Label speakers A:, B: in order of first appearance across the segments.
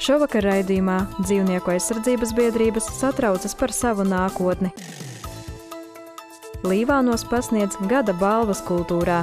A: Šovakar raidījumā dzīvnieku aizsardzības biedrības satraucas par savu nākotni. Līvānos pasniedz gada balvas kultūrā.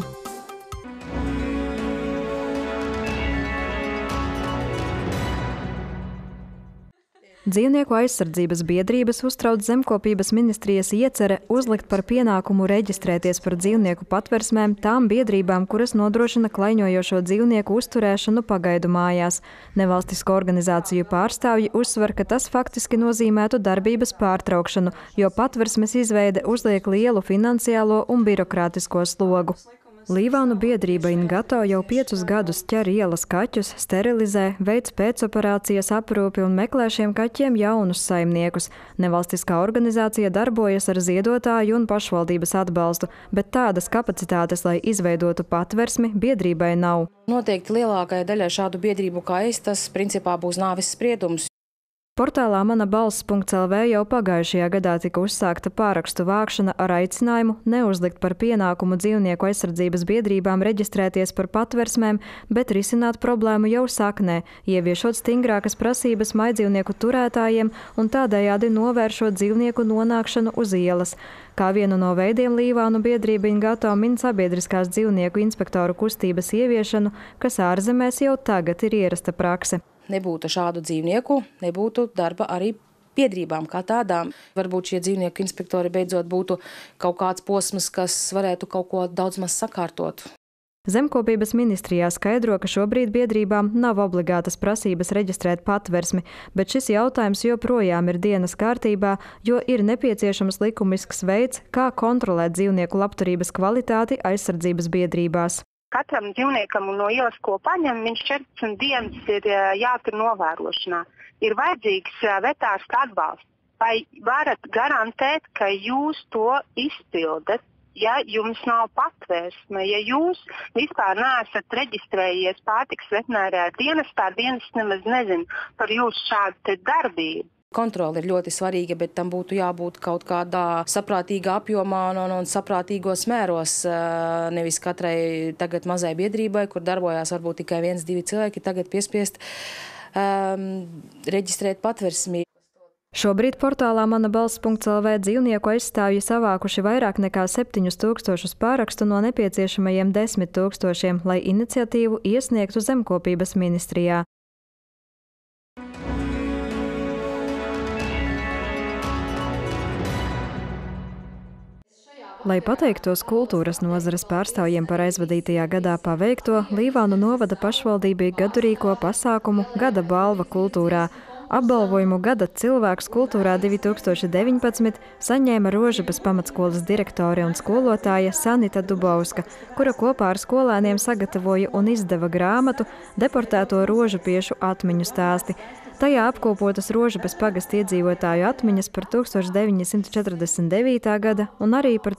A: Dzīvnieku aizsardzības biedrības uztrauc Zemkopības ministrijas iecere uzlikt par pienākumu reģistrēties par dzīvnieku patversmēm tām biedrībām, kuras nodrošina klaiņojošo dzīvnieku uzturēšanu pagaidu mājās. Nevalstisko organizāciju pārstāvji uzsver, ka tas faktiski nozīmētu darbības pārtraukšanu, jo patversmes izveide uzliek lielu finansiālo un birokrātisko slogu. Līvānu biedrība Ingato jau 5 gadus ķer ielas kaķus, sterilizē, veic pēcoperācijas aprūpi un meklē šiem kaķiem jaunus saimniekus. Nevalstiskā organizācija darbojas ar ziedotāju un pašvaldības atbalstu, bet tādas kapacitātes, lai izveidotu patversmi, biedrībai nav.
B: Noteikti lielākajai daļai šādu biedrību kā es, tas principā būs nāves spriedums.
A: Portālā manabalss.lv jau pagājušajā gadā tika uzsākta pārakstu vākšana ar aicinājumu neuzlikt par pienākumu dzīvnieku aizsardzības biedrībām reģistrēties par patversmēm, bet risināt problēmu jau saknē, ieviešot stingrākas prasības maidzīvnieku turētājiem un tādējādi novēršot dzīvnieku nonākšanu uz ielas. Kā vienu no veidiem Līvānu biedrība Ingato min sabiedriskās dzīvnieku inspektoru kustības ieviešanu, kas ārzemēs jau tagad ir ierasta prakse.
B: Nebūtu šādu dzīvnieku, nebūtu darba arī biedrībām kā tādām. Varbūt šie dzīvnieku inspektori beidzot būtu kaut kāds posms, kas varētu kaut ko daudz maz sakārtot.
A: Zemkopības ministrijā skaidro, ka šobrīd biedrībām nav obligātas prasības reģistrēt patversmi, bet šis jautājums joprojām ir dienas kārtībā, jo ir nepieciešams likumisks veids, kā kontrolēt dzīvnieku labturības kvalitāti aizsardzības biedrībās.
C: Katram dzīvniekam no ielas, ko paņem, viņš 14 dienas ir jātur novērošanā. Ir vajadzīgs vetārsta atbalsts. Vai varat garantēt, ka jūs to izpildat, ja jums nav patvērsme, ja jūs vispār neesat reģistrējies pārtikas veterinārajā dienestā, dienests nemaz nezin par jūsu šādu darbību?
B: Kontrole ir ļoti svarīga, bet tam būtu jābūt kaut kādā saprātīgā apjomā un saprātīgos mēros. Nevis katrai tagad mazai biedrībai, kur darbojās varbūt tikai 1-2 cilvēki, tagad piespiest reģistrēt patversmi.
A: Šobrīd portālā manabalss.lv dzīvnieku aizstāvji savākuši vairāk nekā 7,000 pārakstu no nepieciešamajiem 10,000, lai iniciatīvu iesniegtu Zemkopības ministrijā. Lai pateiktos kultūras nozares pārstāvjiem par aizvadītajā gadā paveikto, Līvānu novada pašvaldība gadu rīko pasākumu Gada balva kultūrā. Apbalvojumu Gada cilvēks kultūrā 2019 saņēma Rožupes pamatskolas direktore un skolotāja Sanita Dubauska, kura kopā ar skolēniem sagatavoja un izdeva grāmatu Deportēto rožupiešu atmiņu stāsti. Tajā apkopotas Rožupes pagasta iedzīvotāju atmiņas par 1949. gada un arī par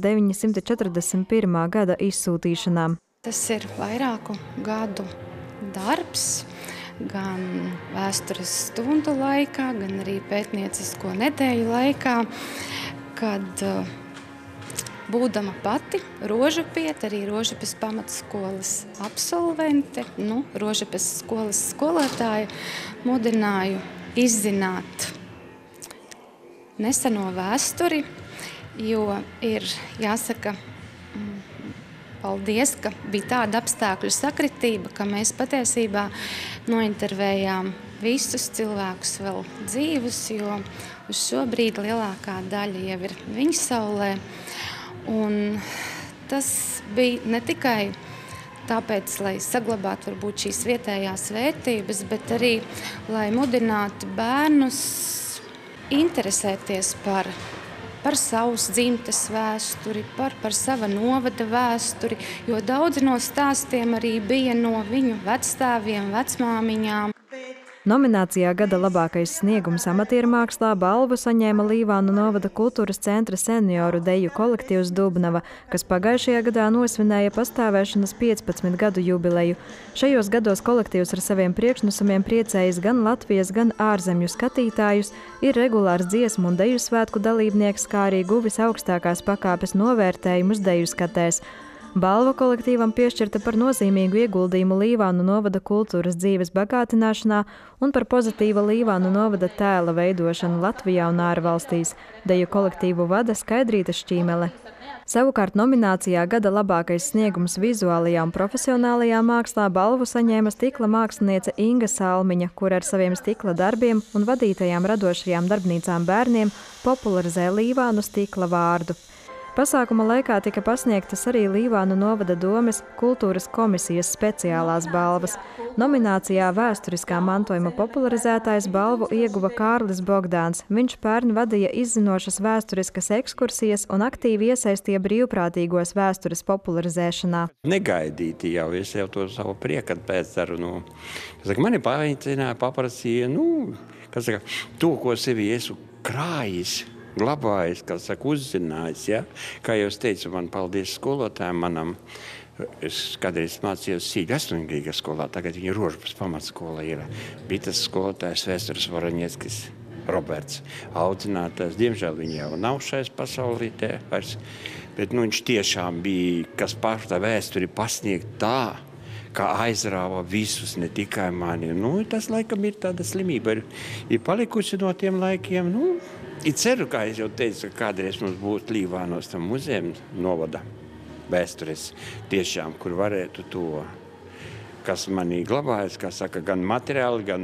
A: 1941. gada izsūtīšanām.
D: Tas ir vairāku gadu darbs, gan vēstures stundu laikā, gan arī pētniecisko nedēļu laikā, kad būdama pati rožupiete, arī Rožupes pamatskolas absolvente, Rožupes skolas skolotāja, mudināju izzināt neseno vēsturi, jo ir jāsaka, paldies, ka bija tāda apstākļu sakritība, ka mēs patiesībā nointervējām visus cilvēkus vēl dzīvus, jo uz šo brīdi lielākā daļa jau ir viņsaulē. Un tas bija ne tikai tāpēc, lai saglabātu varbūt šīs vietējās vērtības, bet arī, lai mudinātu bērnus interesēties par savas dzimtes vēsturi, par sava novada vēsturi, jo daudzi no stāstiem arī bija no viņu vecstāviem, vecmāmiņām.
A: Nominācijā Gada labākais sniegums amatiermākslā balvu saņēma Līvānu novada kultūras centra senioru deju kolektīvs Dubnava, kas pagājušajā gadā nosvinēja pastāvēšanas 15 gadu jubileju. Šajos gados kolektīvs ar saviem priekšnesumiem priecējis gan Latvijas, gan ārzemju skatītājus, ir regulārs dziesmu un deju svētku dalībnieks, kā arī guvis augstākās pakāpes novērtējumus deju skatēs. Balva kolektīvam piešķirta par nozīmīgu ieguldījumu Līvānu novada kultūras dzīves bagātināšanā un par pozitīva Līvānu novada tēla veidošanu Latvijā un ārvalstīs. Deju kolektīvu vada Skaidrīta Šķīmele. Savukārt nominācijā gada labākais sniegums vizuālajā un profesionālajā mākslā balvu saņēma stikla māksliniece Inga Salmiņa, kur ar saviem stikla darbiem un vadītajām radošajām darbnīcām bērniem popularizē Līvānu stikla vārdu. Pasākuma laikā tika pasniegtas arī Līvānu novada domes kultūras komisijas speciālās balvas. Nominācijā vēsturiskā mantojuma popularizētājs balvu ieguva Kārlis Bogdāns. Viņš pērn vadīja izzinošas vēsturiskas ekskursijas un aktīvi iesaistīja brīvprātīgos vēstures popularizēšanā.
E: Negaidīti jau, es jau to savu priekatu pēcdaru. Mani paaicināja, paprasīja, to, ko sevi esmu krājis, glabājis, uzzinājis. Ja? Kā jau es teicu, man paldies skolotājiem manam. Es kādreiz mācījos Sīļu 8. skolā, tagad viņa Rožpas pamatskola ir. Bija tas skolotājs Vēstures Voroņieckis Roberts, audzinātājs. Diemžēl viņa jau nav šais pasaulītē vairs, bet viņš tiešām bija, kas pašu tā vēsturi pasniegt tā, kā aizrāva visus, ne tikai mani. Tas laikam ir tāda slimība, ir palikusi no tiem laikiem. Es ceru, kā es jau teicu, ka kādreiz mums būtu Līvānos tam muzejam novada vēstures tiešām, kur varētu to, kas manī glabājas, kā saka, gan materiāli, gan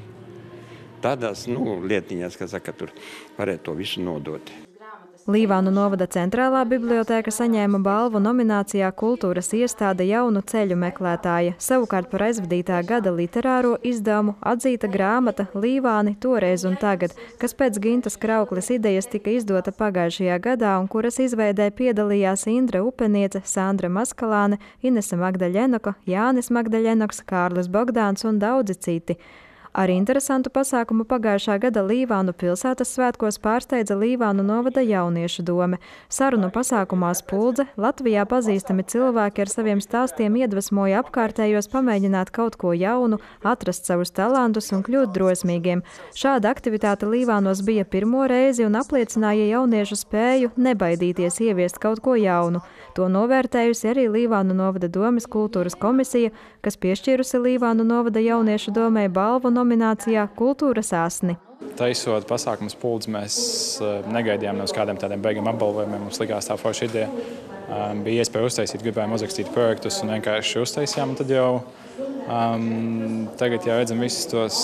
E: tādās lietiņās, kā saka, tur varētu to visu nodot.
A: Līvānu novada centrālā bibliotēka saņēma balvu nominācijā Kultūras iestāde jaunu ceļu meklētāja. Savukārt par aizvadītā gada literāro izdevumu atzīta grāmata Līvāni toreiz un tagad, kas pēc Gintas Kraukles idejas tika izdota pagājušajā gadā un kuras izveidē piedalījās Indra Upeniece, Sandra Maskalāne, Inese Magdaļenoka, Jānis Magdaļenoks, Kārlis Bogdāns un daudzi citi. Ar interesantu pasākumu pagājušā gada Līvānu pilsētas svētkos pārsteidza Līvānu novada jauniešu dome. Sarunu pasākumā Spuldze Latvijā pazīstami cilvēki ar saviem stāstiem iedvesmoja apkārtējos pamēģināt kaut ko jaunu, atrast savus talantus un kļūt drosmīgiem. Šāda aktivitāte Līvānos bija pirmo reizi un apliecināja jauniešu spēju nebaidīties ieviest kaut ko jaunu. To novērtējusi arī Līvānu novada domes kultūras komisija, kas piešķīrusi Līvānu novada jauniešu domei balvu nominācijā Kultūras asni.
F: Taisot pasākumu Spuldzi, mēs negaidījām no kādiem tādiem beigiem apbalvojumiem. Mums likās tā forša ideja. Bija iespēja uztaisīt, gribējām uzrakstīt projektus un vienkārši uztaisījām. Tad jau tagad jau redzam visus tos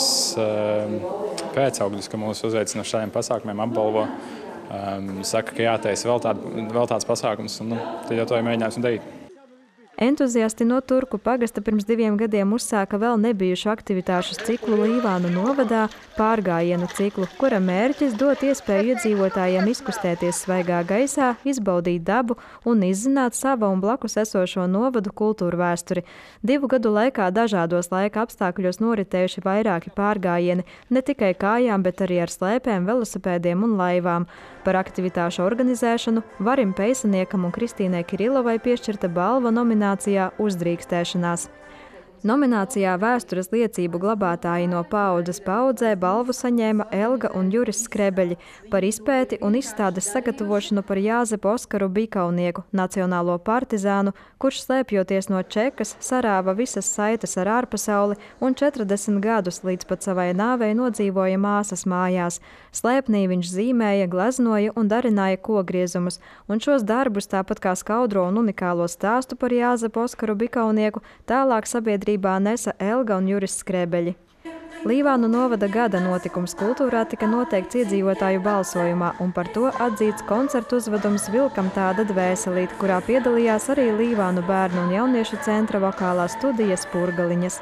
F: pēcaugļus, ka mūs uzveicina šādiem pasākumiem apbalvo. Saka, ka jātaisa vēl tāds pasākums, un tad jau to ir mēģinājusi darīt.
A: Entuziasti no Turku pagasta pirms 2 gadiem uzsāka vēl nebijušu aktivitāšu ciklu Līvānu novadā, pārgājienu ciklu, kura mērķis dot iespēju iedzīvotājiem izkustēties svaigā gaisā, izbaudīt dabu un izzināt sava un blakus esošo novadu kultūru vēsturi. 2 gadu laikā dažādos laika apstākļos noritējuši vairāki pārgājieni, ne tikai kājām, bet arī ar slēpēm, velosipēdiem un laivām. Par aktivitāšu organizēšanu Varim Peisaniekam un Kristīnai Kirilovai piešķirta balva nominācijā Uzdrīkstēšanās. Nominācijā Vēstures liecību glabātāji no paaudzes paaudzē balvu saņēma Elga un Juris Skrebeļi par izpēti un izstādes sagatavošanu par Jāzepu Oskaru Bikaunieku, nacionālo partizānu, kurš slēpjoties no Čekas sarāva visas saites ar ārpasauli un 40 gadus līdz pat savai nāvei nodzīvoja māsas mājās. Slēpnī viņš zīmēja, gleznoja un darināja kogriezumus, un šos darbus, tāpat kā skaudro un unikālo stāstu par Jāzepu Oskaru Bikaunieku, tālāk sabiedrībā nesa Elga un Juris Skrebeļi. Līvānu novada gada notikums kultūrā tika noteikts iedzīvotāju balsojumā, un par to atzīts koncertu uzvedums Vilkam tāda dvēselīt, kurā piedalījās arī Līvānu bērnu un jauniešu centra vokālā studija Spurgaliņas.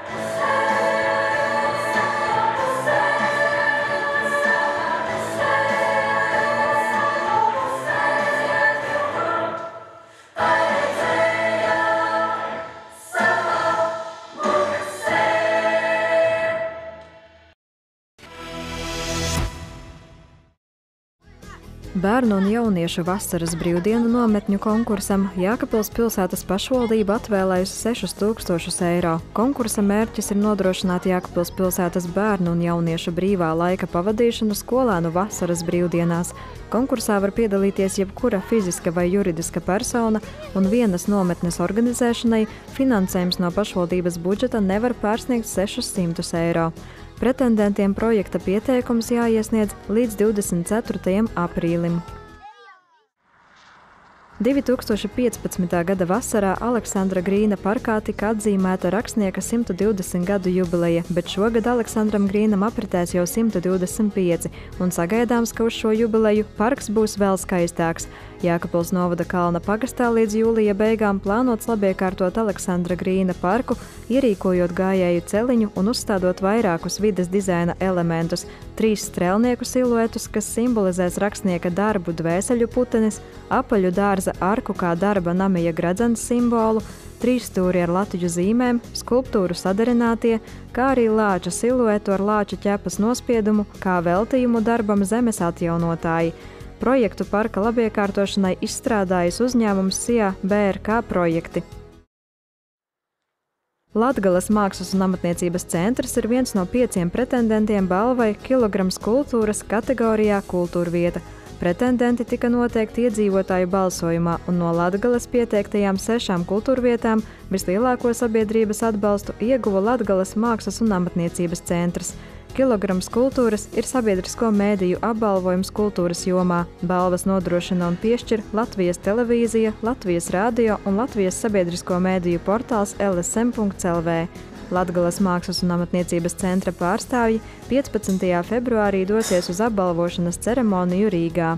A: Bērnu un jauniešu vasaras brīvdienu nometņu konkursam Jēkabpils pilsētas pašvaldība atvēlējusi 6000 eiro. Konkursa mērķis ir nodrošināt Jēkabpils pilsētas bērnu un jauniešu brīvā laika pavadīšanu skolēnu vasaras brīvdienās. Konkursā var piedalīties jebkura fiziska vai juridiska persona, un vienas nometnes organizēšanai finansējums no pašvaldības budžeta nevar pārsniegt 600 eiro. Pretendentiem projekta pieteikums jāiesniedz līdz 24. aprīlim. 2015. gada vasarā Aleksandra Grīna parkā tika atzīmēta rakstnieka 120 gadu jubileja, bet šogad Aleksandram Grīnam apritēs jau 125, un sagaidāms, ka uz šo jubileju parks būs vēl skaistāks. Jēkabpils novada Kalna pagastā līdz jūlija beigām plānots labiekārtot Aleksandra Grīna parku, ierīkojot gājēju celiņu un uzstādot vairākus vides dizaina elementus, 3 strēlnieku siluetus, kas simbolizēs rakstnieka darbu dvēseļu putenis, apaļu dārza arku kā darba namija gradzens simbolu, 3 stūri ar Latviju zīmēm, skulptūru sadarinātie, kā arī lāča siluetu ar lāča ķepas nospiedumu, kā veltījumu darbam zemes atjaunotāji. Projektu parka labiekārtošanai izstrādājis uzņēmums SIA BRK projekti. Latgales Mākslas un amatniecības centrs ir viens no 5 pretendentiem balvai Kilograms kultūras kategorijā Kultūrvieta. Pretendenti tika noteikti iedzīvotāju balsojumā, un no Latgales pieteiktajām 6 kultūrvietām vislielāko sabiedrības atbalstu ieguva Latgales Mākslas un amatniecības centrs. Kilograms kultūras ir sabiedrisko mēdīju apbalvojums kultūras jomā. Balvas nodrošina un piešķir Latvijas televīzija, Latvijas radio un Latvijas sabiedrisko mēdīju portāls lsm.lv. Latgales Mākslas un amatniecības centra pārstāvji 15. februārī dosies uz apbalvošanas ceremoniju Rīgā.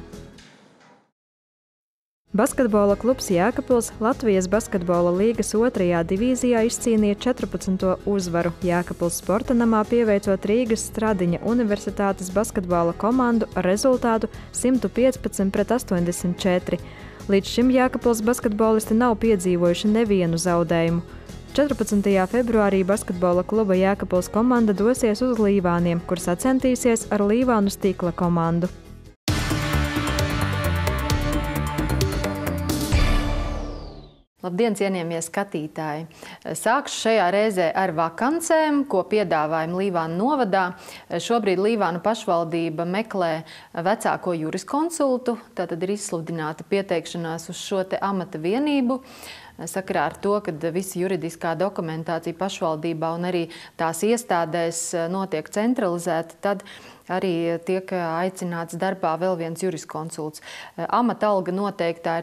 A: Basketbola klubs Jēkabpils Latvijas basketbola līgas 2. divīzijā izcīnīja 14. uzvaru. Jēkabpils sporta namā pieveicot Rīgas Stradiņa Universitātes basketbola komandu ar rezultātu 115-84. Līdz šim Jēkabpils basketbolisti nav piedzīvojuši nevienu zaudējumu. 14. februārī basketbola kluba Jēkabpils komanda dosies uz Līvāniem, kur sacentīsies ar Līvānu Stikla komandu.
G: Labdien, cienījamie skatītāji! Sākšu šajā reizē ar vakancēm, ko piedāvājam Līvānu novadā. Šobrīd Līvānu pašvaldība meklē vecāko juriskonsultu, tātad ir izsludināta pieteikšanās uz šo te amata vienību. Sakarā ar to, ka visa juridiskā dokumentācija pašvaldībā un arī tās iestādēs notiek centralizēta, tad arī tiek aicināts darbā vēl viens juriskonsults. Amata alga noteiktā ir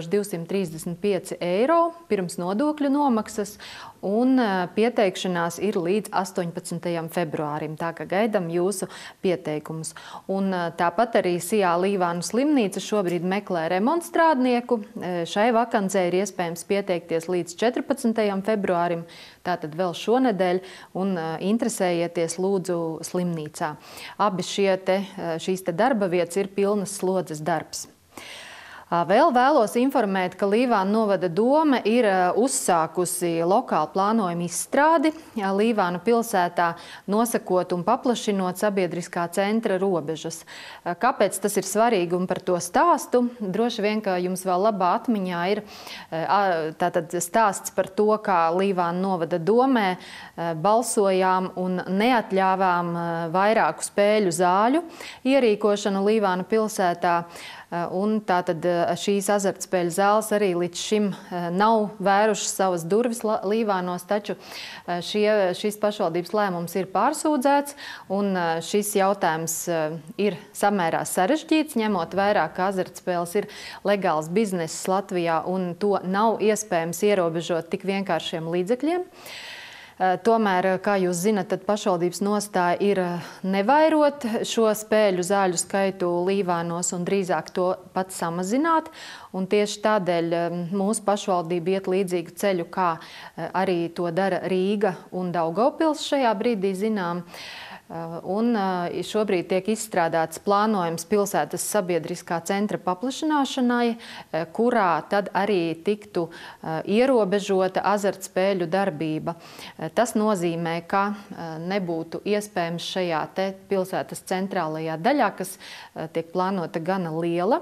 G: 1235 eiro pirms nodokļu nomaksas, un pieteikšanās ir līdz 18. februārim, tā kā gaidam jūsu pieteikumus. Un tāpat arī SIA Līvānu slimnīca šobrīd meklē remontstrādnieku. Šai vakancei ir iespējams pieteikties līdz 14. februārim, tātad vēl šonedēļ, un interesējieties lūdzu slimnīcā. Abi šīs darba vietas ir pilnas slodzes darbs. Vēl vēlos informēt, ka Līvānu novada dome ir uzsākusi lokālu plānojumu izstrādi Līvānu pilsētā, nosakot un paplašinot sabiedriskā centra robežas. Kāpēc tas ir svarīgi un par to stāstu? Droši vien, ka jums vēl labā atmiņā ir tātad stāsts par to, kā Līvānu novada domē balsojām un neatļāvām vairāku spēļu zāļu ierīkošanu Līvānu pilsētā. Un tātad šīs azartspēļu zāles arī līdz šim nav vērušas savas durvis Līvānos, taču šis pašvaldības lēmums ir pārsūdzēts, un šis jautājums ir samērā sarežģīts, ņemot vērā, ka azartspēles ir legāls bizness Latvijā, un to nav iespējams ierobežot tik vienkāršiem līdzekļiem. Tomēr, kā jūs zinat, tad pašvaldības nostāja ir nevairot šo spēļu zāļu skaitu Līvānos un drīzāk to pat samazināt. Un tieši tādēļ mūsu pašvaldība iet līdzīgu ceļu, kā arī to dara Rīga un Daugavpils šajā brīdī zinām. Un šobrīd tiek izstrādāts plānojums pilsētas sabiedriskā centra paplašināšanai, kurā tad arī tiktu ierobežota azartspēļu darbība. Tas nozīmē, ka nebūtu iespējams šajā te pilsētas centrālajā daļā, kas tiek plānota gana liela.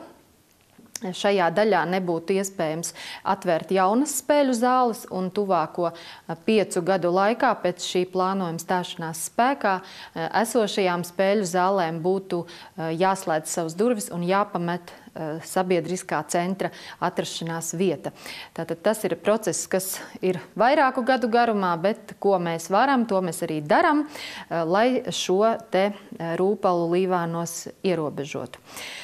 G: Šajā daļā nebūtu iespējams atvērt jaunas spēļu zāles, un tuvāko 5 gadu laikā pēc šī plānojuma stāšanās spēkā esošajām spēļu zālēm būtu jāslēdz savas durvis un jāpamet sabiedriskā centra atrašanās vieta. Tātad tas ir process, kas ir vairāku gadu garumā, bet ko mēs varam, to mēs arī daram, lai šo te rūpalu Līvānos ierobežotu.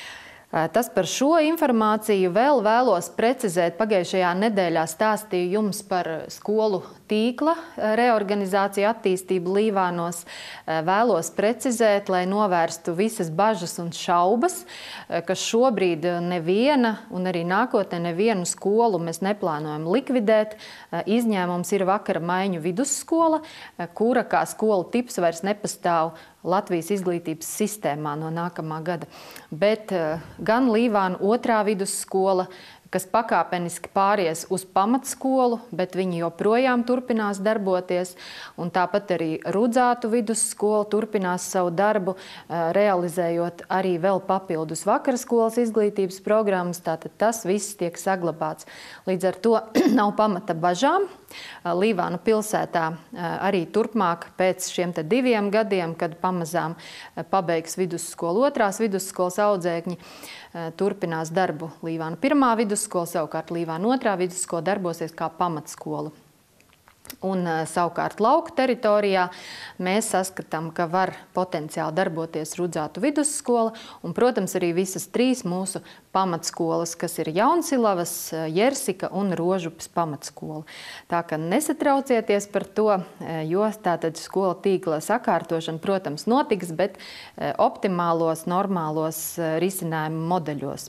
G: Tas par šo informāciju vēl vēlos precizēt. Pagājušajā nedēļā stāstīju jums par skolu tīkla reorganizāciju attīstību Līvānos. Vēlos precizēt, lai novērstu visas bažas un šaubas, ka šobrīd neviena un arī nākotnē nevienu skolu mēs neplānojam likvidēt. Izņēmums ir Vakara Maiņu vidusskola, kura kā skola tips vairs nepastāv Latvijas izglītības sistēmā no nākamā gada. Bet gan Līvānu 2. vidusskola, kas pakāpeniski pāries uz pamatskolu, bet viņi joprojām turpinās darboties. Un tāpat arī Rudzātu vidusskola turpinās savu darbu, realizējot arī vēl papildus vakarskolas izglītības programmas. Tātad tas viss tiek saglabāts. Līdz ar to nav pamata bažām. Līvānu pilsētā arī turpmāk pēc šiem 2 gadiem, kad pamazām pabeigs vidusskolu 2. vidusskolas audzēkņi, turpinās darbu Līvānu 1. vidusskola, savukārt Līvānu 2. vidusskola darbosies kā pamatskola. Un savukārt lauku teritorijā mēs saskatām, ka var potenciāli darboties Rudzātu vidusskola un, protams, arī visas 3 mūsu pamatskolas, kas ir Jaunsilavas, Jersika un Rožupas pamatskola. Tā ka nesatraucieties par to, jo tātad skola tīkla sakārtošana, protams, notiks, bet optimālos, normālos risinājumu modeļos.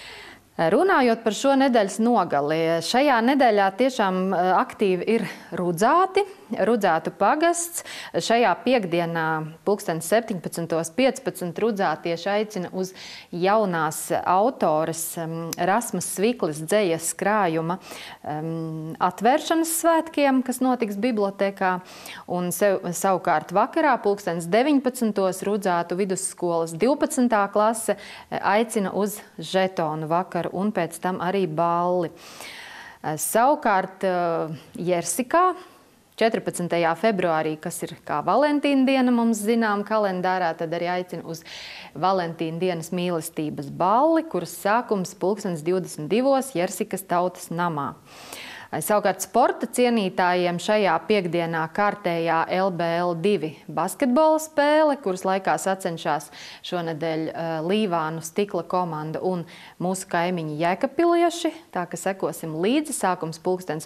G: Runājot par šo nedēļas nogali, šajā nedēļā tiešām aktīvi ir Rudzāti, Rudzātu pagasts. Šajā piekdienā 17:15 rudzātieši aicina uz jaunās autores Rasmas Svikles dzejas krājuma atvēršanas svētkiem, kas notiks bibliotēkā. Un savukārt vakarā 19:00 Rudzātu vidusskolas 12. klase aicina uz žetonu vakaru un pēc tam arī balli. Savukārt Jersikā 14. februārī, kas ir kā Valentīna diena mums zinām kalendārā, tad arī aicina uz Valentīna dienas mīlestības balli, kuras sākums 22:00 Jersikas tautas namā. Savukārt sporta cienītājiem šajā piekdienā kārtējā LBL2 basketbola spēle, kuras laikā sacenšās šonedēļ Līvānu stikla komanda un mūsu kaimiņi jēkabpilieši. Tā ka sekosim līdzi, sākums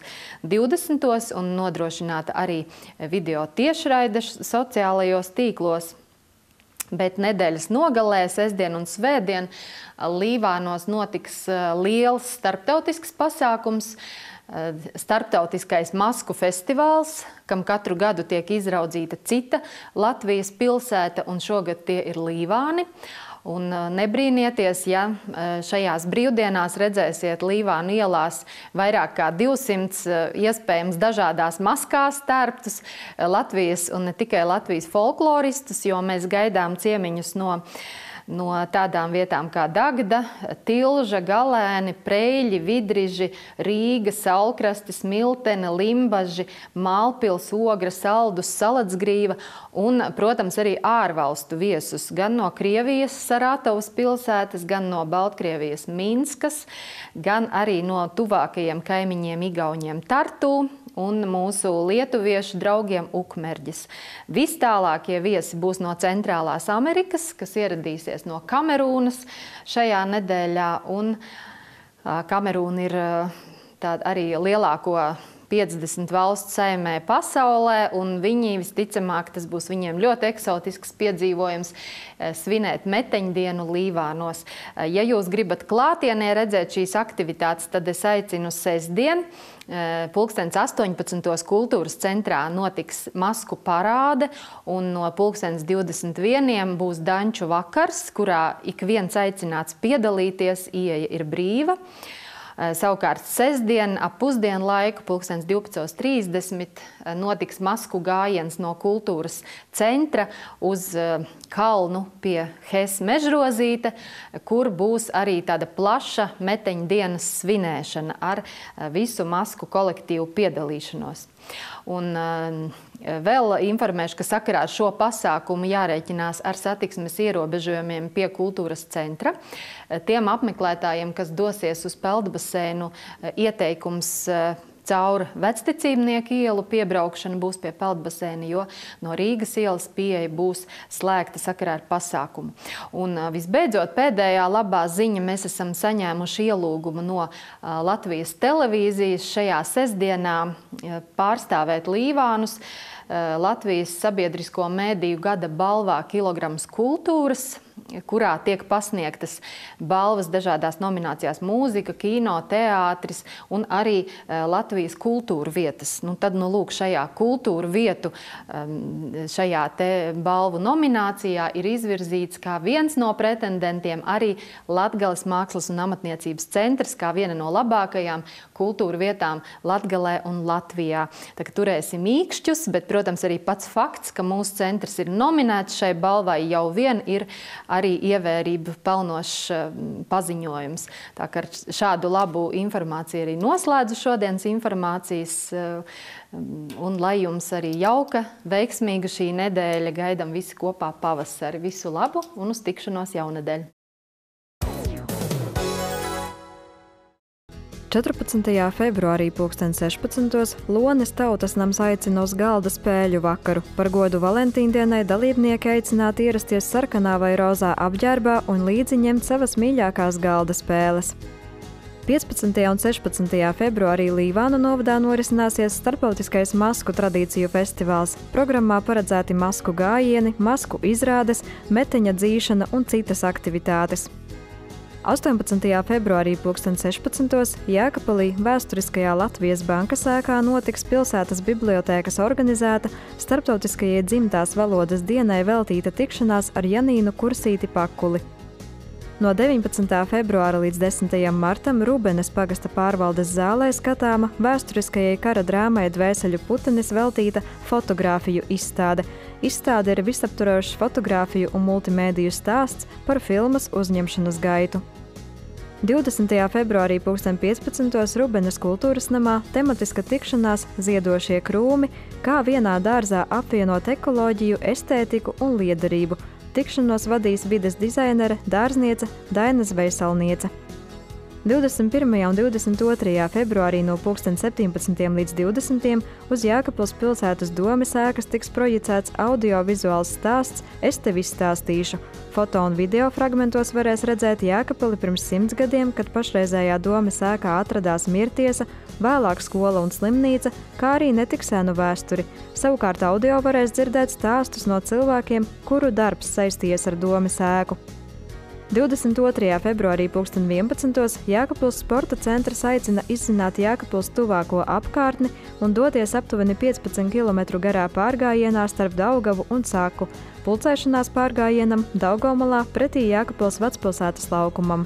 G: 20:00 un nodrošināta arī video tiešraide sociālajos tīklos. Bet nedēļas nogalē, sestdien un svētdien, Līvānos notiks liels starptautisks pasākums, starptautiskais masku festivāls, kam katru gadu tiek izraudzīta cita Latvijas pilsēta, un šogad tie ir Līvāni. Un nebrīnieties, ja šajās brīvdienās redzēsiet Līvānu ielās vairāk kā 200 iespējams dažādās maskās tērptus Latvijas un ne tikai Latvijas folkloristus, jo mēs gaidām ciemiņus no tādām vietām kā Dagda, Tilža, Galēni, Preļi, Vidriži, Rīga, Saulkrastis, Miltene, Limbaži, Mālpils, Ogra, Saldus, Salatsgrīva un, protams, arī ārvalstu viesus gan no Krievijas Saratovas pilsētas, gan no Baltkrievijas Minskas, gan arī no tuvākajiem kaimiņiem Igauņiem Tartu un mūsu lietuviešu draugiem Ukmerģis. Vistālākie viesi būs no Centrālās Amerikas, kas ieradīsies no Kamerūnas šajā nedēļā. Un Kamerūna ir arī lielāko 50 valstu saimē pasaulē, un viņi visticamāk, tas būs viņiem ļoti eksotisks piedzīvojums, svinēt meteņdienu Līvānos. Ja jūs gribat klātienē redzēt šīs aktivitātes, tad es aicinu sestdien. 18. Kultūras centrā notiks masku parāde, un no 21. būs danču vakars, kurā ik viens aicināts piedalīties, ieeja ir brīva. Savukārt sestdien ap pusdienu laiku, 12:30, notiks masku gājiens no kultūras centra uz kalnu pie Hes Mežrozīte, kur būs arī tāda plaša meteņdienas svinēšana ar visu masku kolektīvu piedalīšanos. Un vēl informēšu, ka sakarā ar šo pasākumu jārēķinās ar satiksmes ierobežojumiem pie kultūras centra. Tiem apmeklētājiem, kas dosies uz peldbaseinu, ieteikums caur Vecticībnieku ielu piebraukšana būs pie peldbaseina, jo no Rīgas ielas pieeja būs slēgta sakarā ar pasākumu. Un visbeidzot, pēdējā labā ziņa, mēs esam saņēmuši ielūgumu no Latvijas televīzijas šajā sestdienā pārstāvēt Līvānus Latvijas sabiedrisko mēdīju gada balvā Kilograms kultūras, kurā tiek pasniegtas balvas dažādās nominācijās mūzika, kino, teātris un arī Latvijas kultūra vietas. Tad, lūk, šajā kultūra vietu, šajā te balvu nominācijā ir izvirzīts kā viens no pretendentiem arī Latgales mākslas un amatniecības centrs, kā viena no labākajām kultūra vietām Latgalē un Latvijā. Tā kā turēsim īkšķus, bet, protams, arī pats fakts, ka mūsu centrs ir nominēts šai balvai, jau vien ir arī ievērību pelnošs paziņojums. Tā kā šādu labu informāciju arī noslēdzu šodienas informācijas, un lai jums arī jauka, veiksmīga šī nedēļa, gaidam visi kopā pavasari. Visu labu un uz tikšanos jaunedēļ!
A: 14. februārī 16. Lones tautas nams aicina uz galda spēļu vakaru. Par godu Valentīndienai dalībnieki aicināti ierasties sarkanā vai rozā apģērbā un līdzi ņemt savas mīļākās galda spēles. 15. un 16. februārī Līvānu novadā norisināsies starptautiskais masku tradīciju festivāls. Programmā paredzēti masku gājieni, masku izrādes, meteņa dzīšana un citas aktivitātes. 18. februārī 16. Jēkabpilī vēsturiskajā Latvijas bankas ēkā notiks pilsētas bibliotēkas organizēta starptautiskajai dzimtās valodas dienai veltīta tikšanās ar Janīnu Kursīti Pakuli. No 19. februāra līdz 10. martam Rubenes pagasta pārvaldes zālē skatāma vēsturiskajai kara drāmai Dvēseļu putenis veltīta fotogrāfiju izstāde. Izstāde ir visaptvarošs fotogrāfiju un multimēdiju stāsts par filmas uzņemšanas gaitu. 20. februārī 15. Rubenes kultūras namā tematiska tikšanās Ziedošie krūmi, kā vienā dārzā apvienot ekoloģiju, estētiku un liederību. Tikšanos vadīs vides dizainere, dārzniece Daina Zvejsalniece. 21. un 22. februārī no 17. līdz 20. uz Jēkabpils pilsētas domes ēkas tiks projicēts audiovizuāls stāsts Es tevi izstāstīšu. Foto un video fragmentos varēs redzēt Jēkabpili pirms 100 gadiem, kad pašreizējā domes ēkā atradās mirtiesa, vēlāk skola un slimnīca, kā arī netiksēnu vēsturi. Savukārt audio varēs dzirdēt stāstus no cilvēkiem, kuru darbs saistījies ar domes ēku. 22. februārī 11. Jēkabpils sporta centrs aicina izzināt Jēkabpils tuvāko apkārtni un doties aptuveni 15 km garā pārgājienā starp Daugavu un Saku. Pulcēšanās pārgājienam Daugavmalā pretī Jēkabpils vecpilsētas laukumam.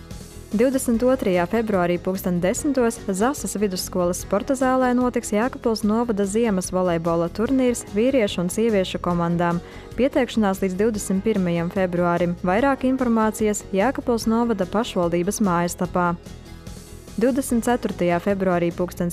A: 22. februārī 10. Zasas vidusskolas sporta zālē notiks Jēkabpils novada ziemas volejbola turnīrs vīriešu un sieviešu komandām. Pieteikšanās līdz 21. februārim. Vairāk informācijas Jēkabpils novada pašvaldības mājaslapā. 24. februārī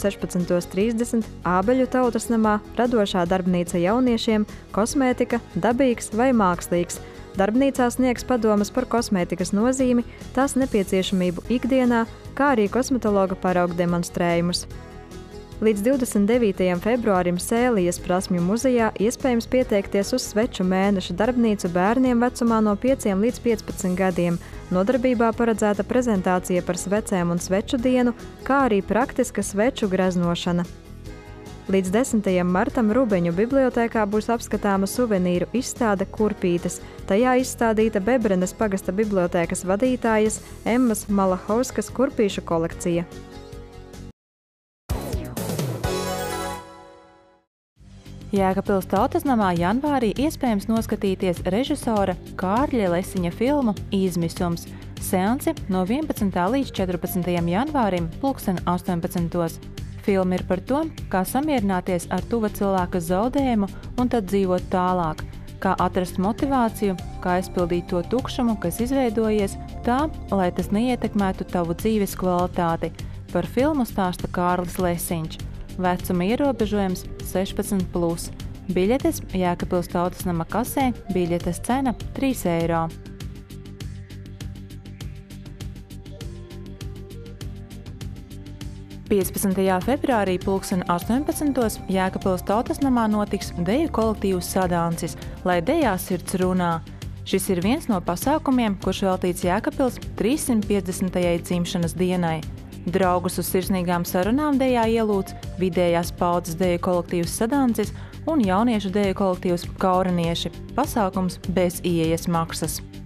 A: 16:30 Ābeļu tautas namā radošā darbnīca jauniešiem kosmētika, dabīgs vai mākslīgs. Darbnīcā sniegs padomas par kosmētikas nozīmi, tās nepieciešamību ikdienā, kā arī kosmetologa paraugu demonstrējumus. Līdz 29. februārim Sēlijas prasmju muzejā iespējams pieteikties uz sveču mēneša darbnīcu bērniem vecumā no 5 līdz 15 gadiem. Nodarbībā paredzēta prezentācija par svecēm un sveču dienu, kā arī praktiska sveču greznošana. Līdz 10. martam Rubeņu bibliotēkā būs apskatāma suvenīru izstāde Kurpītes. Tajā izstādīta Bebrenes pagasta bibliotēkas vadītājas Emmas Malahauskas kurpīšu kolekcija.
H: Jēkabpils Tautas namā janvārī iespējams noskatīties režisora Kārļa Lesiņa filmu Izmisums. Seansi no 11. līdz 14. janvārim 18. Filma ir par to, kā samierināties ar tuva cilvēka zaudējumu un tad dzīvot tālāk, kā atrast motivāciju, kā aizpildīt to tukšumu, kas izveidojies, tā, lai tas neietekmētu tavu dzīves kvalitāti. Par filmu stāsta Kārlis Lesiņš. Vecuma ierobežojums 16+. Biļetes Jēkabpils Tautas nama kasē, biļetes cena 3 eiro. Februārī 18. Jēkabpils Tautas namā notiks deju kolektīvs Sadancis, lai dejās sirds runā. Šis ir viens no pasākumiem, kurš veltīts Jēkabpils 350. dzimšanas dienai. Draugus uz sirsnīgām sarunām dejā ielūdz vidējās paudzes deju kolektīvs Sadancis un jauniešu deju kolektīvs Kauranieši. Pasākums bez ieejas maksas.